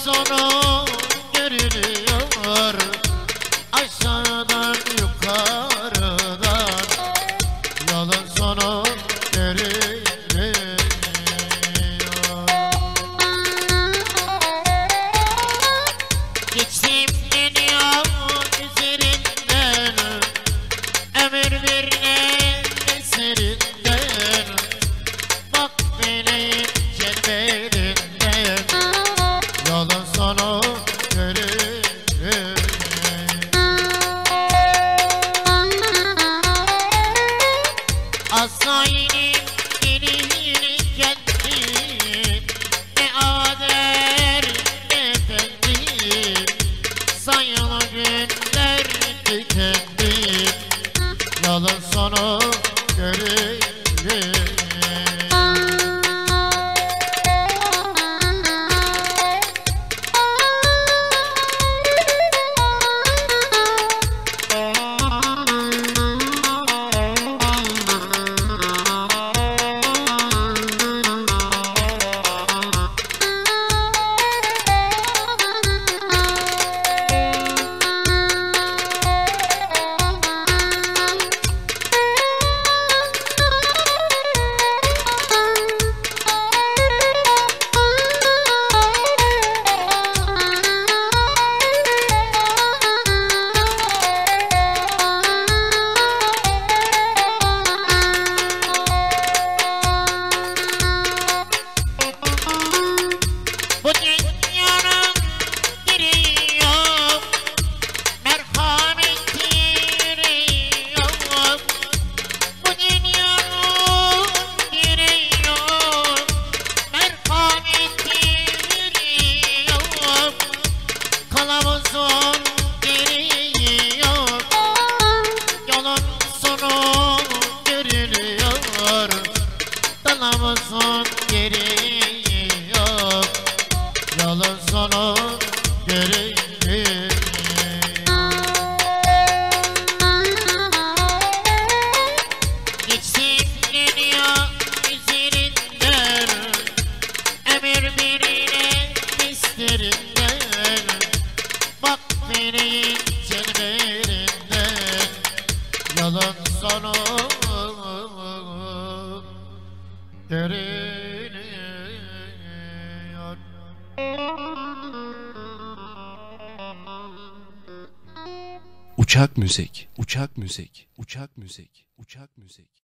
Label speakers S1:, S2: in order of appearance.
S1: sonu görülüyor, aşağıdan yukarıdan yolun sonu görülüyor. Geçtim dünya üzerinden, ömür bir eserinden, bak meleğin cenberinden yolun sonu görülür. Azrail'in elini kendim, ne ader ne efendim, sayılı günler tükendim, yolun sonu görülür. Bu dünyanın biri yok, merhameti yok. Bu dünyanın biri yok, merhameti yok. Kılavuzun gereği yok, yolun sonu görülüyor. Kılavuzun gereği yok, yolun sonu görülür. Geçtim dünya üzerinden, ömür birine isterinden, bak meleğin cenberinden yolun sonu görülür.
S2: Uçak müzik, uçak müzik, uçak müzik, uçak müzik.